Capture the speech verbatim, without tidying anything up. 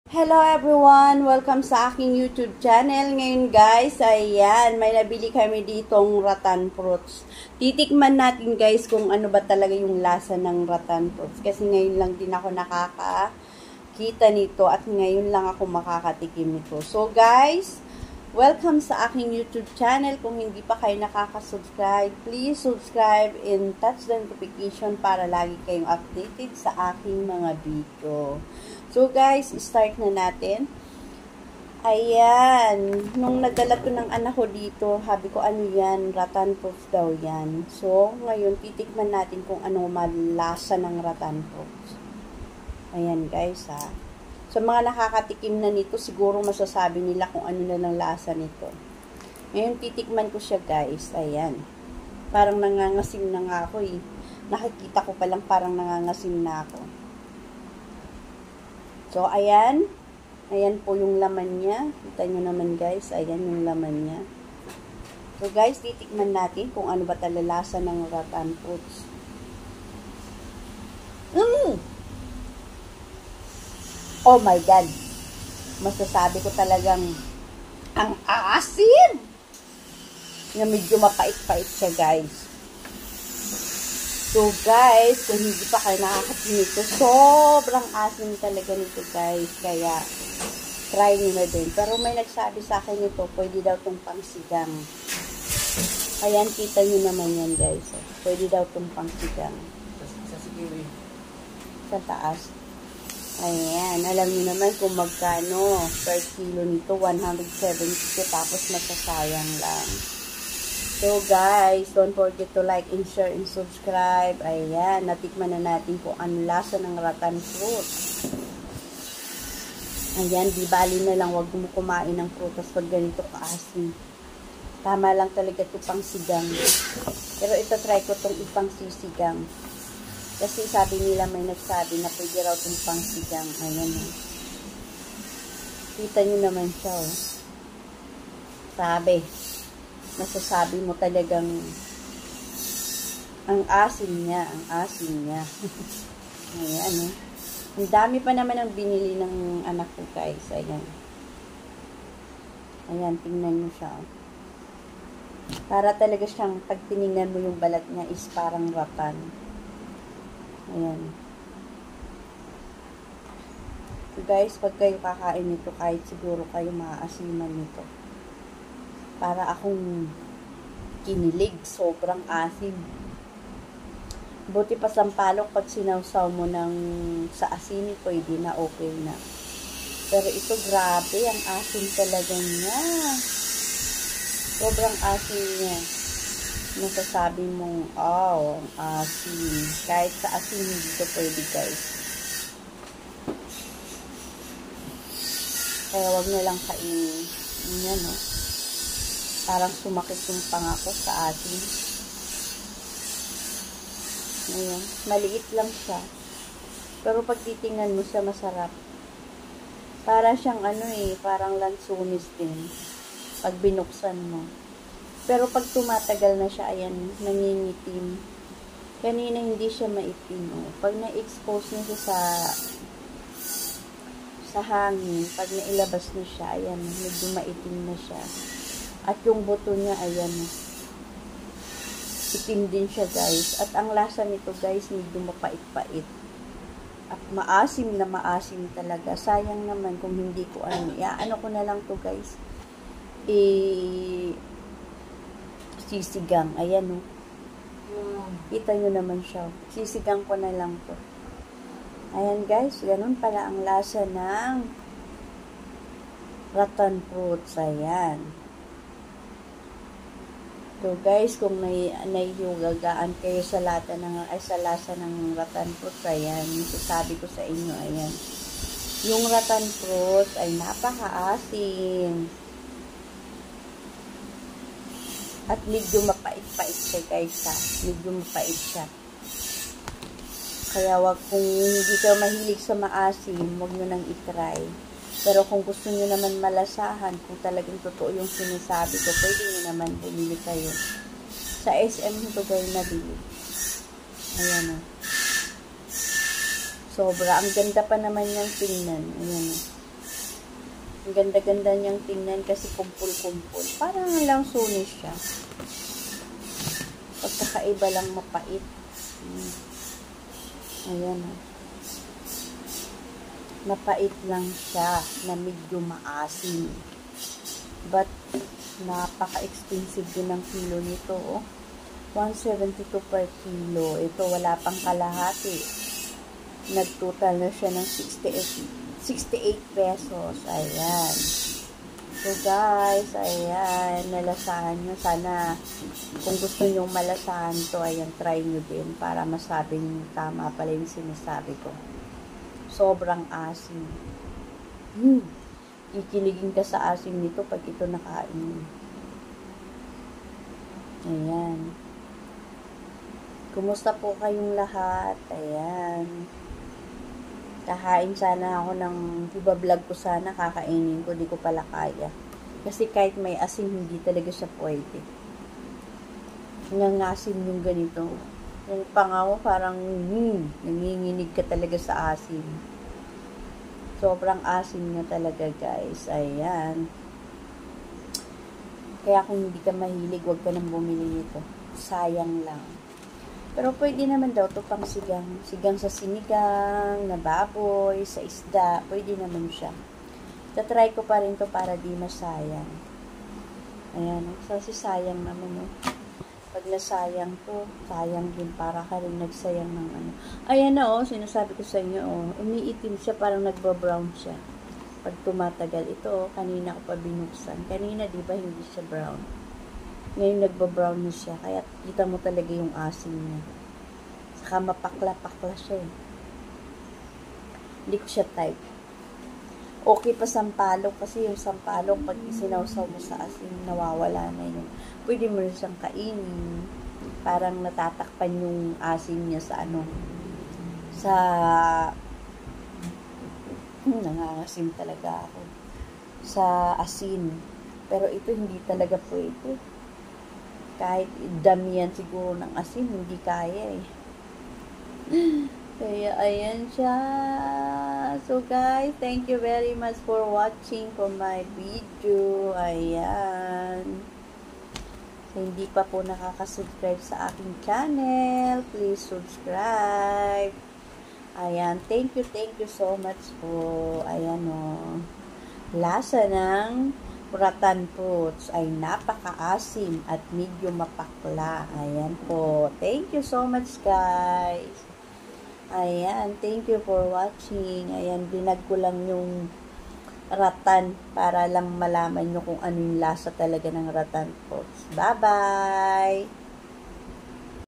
Hello everyone! Welcome sa aking YouTube channel. Ngayon guys, ayan, may nabili kami ditong rattan fruits. Titikman natin guys kung ano ba talaga yung lasa ng rattan fruits. Kasi ngayon lang din ako nakakakita nito at ngayon lang ako makakatikim nito. So guys, welcome sa aking YouTube channel. Kung hindi pa kayo nakaka-subscribe, please subscribe and touch the notification para lagi kayong updated sa aking mga video. So guys, start na natin. Ayan, nung nagdala to ng anak ko dito, sabi ko ano yan, rattan fruits daw yan. So ngayon titikman natin kung ano malasa ng rattan fruits. Ayan guys ha. So mga nakakatikim na nito, siguro masasabi nila kung ano na ng lasa nito. Ngayon titikman ko siya guys. Ayan. Parang nangangasim na nga ako eh. Nakikita ko palang parang nangangasim na ako. So, ayan. Ayan po yung laman niya. Kita nyo naman guys. Ayan yung laman niya. So, guys, titikman natin kung ano ba talalasa ng rattan fruits. Mm! Oh my God! Masasabi ko talagang ang asin! Na medyo mapait-pait siya guys. So guys, kung hindi pa kayo nakakatin nito, sobrang asin talaga nito guys. Kaya, try nyo na din. Pero may nagsabi sa akin nito, pwede daw itong pangsigang. Ayan, kita nyo naman yan guys. Pwede daw itong pangsigang. Sa sikiwi. Sa taas. Ayan, alam nyo naman kung magkano per kilo nito, one hundred seventy. Tapos masasayang lang. So guys, don't forget to like and share and subscribe. Ayan, natikman na natin kung ano lasa ng rattan fruit. Ayan, di bali na lang, wag mo kumain ng prutas pag ganito kaasin. Tama lang talaga ito pang sigang. Pero ito try ko itong ipang sisigang. Kasi sabi nila may nagsabi na pwede raw itong pang sigang. Ayan o. Kita nyo naman siya o. Sabi. Masasabi mo talagang ang asin niya, ang asin niya. Ayan, eh. Ang dami pa naman ang binili ng anak ko, guys. Ayan. Ayan, tingnan nyo siya. Para talaga siyang, pag tinignan mo yung balat niya is parang rattan. Ayan. So, guys, pag kayo kakain nito, kahit siguro kayo maaasiman nito. Para akong kinilig. Sobrang asim. Buti pa sampalok pag sinawsaw mo ng sa asin, pwede na, okay na. Pero ito, grabe. Ang asim talaga niya. Sobrang asim niya. Masasabi mong, oh, ang asim. Kahit sa asin, hindi ito pwede, guys. Kaya wag na lang kainin. Yan, no? Parang sumakit yung pangako sa atin. Ayan. Maliit lang siya. Pero pag titingnan mo siya, masarap. Para siyang ano eh, parang lansunis din. Pag binuksan mo. Pero pag tumatagal na siya, ayan, nangingitim. Kanina hindi siya maitim. Oh. Pag na-expose na siya sa sa hangin, pag nailabas na siya, ayan, medyo maitim na siya. At yung buto niya, ayan, itim din siya, guys. At ang lasa nito, guys, medyo mapait-pait. At maasim na maasim talaga. Sayang naman kung hindi ko ano. Ya, ano ko na lang to, guys. E, sisigang. Ayan, oh. Kita nyo naman siya. Sisigang ko na lang to. Ayan, guys. Ganun pala ang lasa ng rattan fruits. Ayan. So guys, kung may nahihugagaan kayo sa lata ng ay sa lasa ng rattan fruits, ayan, sasabi ko sa inyo, ayan. Yung rattan fruits ay napakaasim. At medyo mapait-pait siya, guys, ha. Medyo mapait siya. Kaya wag, kung hindi kayo mahilig sa maasim, wag nyo nang itry. Pero kung gusto niyo naman malasahan, kung talagang totoo yung sinasabi ko, pwede niyo naman bumili kayo. Sa S M ito kayo nabili. Ayan o. Sobra. Ang ganda pa naman yung tingnan. Ayan o. Ang ganda-ganda niyang tingnan kasi kumpul-kumpul. Parang lang sunis siya. Pagkakaiba lang mapait. Hmm. Ayan o. Mapait lang siya na medyo maasim. But, napaka-expensive din ang kilo nito, oh. one seventy-two per kilo. Ito, wala pang kalahati. Nagtotal na siya ng sixty-eight pesos. Ayan. So, guys, ayan. Nalasahan nyo. Sana, kung gusto nyo malasahan to, ayan, try nyo din para masabing tama pala yung sinasabi ko. Sobrang asim. Hmm. Kikiligin ka sa asim nito pag ito nakain. Ayan. Kumusta po kayong lahat? Ayan. Kakain sana ako ng iba-vlog ko sana, kakainin ko, di ko pala kaya. Kasi kahit may asim, hindi talaga siya pwede. Nangasim yung ganito. Yung pangaw, parang hmm, nanginginig ka talaga sa asim. Sobrang asim na talaga, guys. Ayan. Kaya kung hindi ka mahilig, huwag ka nang bumili nito. Sayang lang. Pero pwede naman daw ito pang sigang. Sigang sa sinigang, na baboy, sa isda. Pwede naman siya. Tatry ko pa rin to para di masayang. Ayan. Kasi sayang naman, no? Pag nasayang to, sayang din, para ka rin nagsayang ng ano. Ayan na, oh, sinasabi ko sa inyo, oh, umiitim siya, parang nagba-brown siya. Pag tumatagal, ito, oh, kanina ko pa binuksan. Kanina, di ba, hindi siya brown. Ngayon, nagba-brown na siya, kaya kita mo talaga yung asim niya. Saka mapakla-pakla siya, eh. Hindi ko siya type. Okay pa sampalok, kasi yung sampalok, pag isinawsaw mo sa asin, nawawala na yun. Pwede mo rin siyang kainin. Parang natatakpan yung asin niya sa ano, sa, hmm, nangangasim talaga ako, sa asin. Pero ito hindi talaga pwede. Kahit dami yan siguro ng asin, hindi kaya eh. Kaya, ayan siya. So, guys, thank you very much for watching for my video. Ayan. So, hindi pa po nakaka-subscribe sa aking channel, please subscribe. Ayan. Thank you, thank you so much po. Ayan o. Lasa ng rattan fruits ay napaka-asim at medyo mapakla. Ayan po. Thank you so much, guys. Ayan, thank you for watching. Ayan, binag ko lang yung rattan para lang malaman nyo kung ano yung lasa talaga ng rattan fruits. Bye-bye!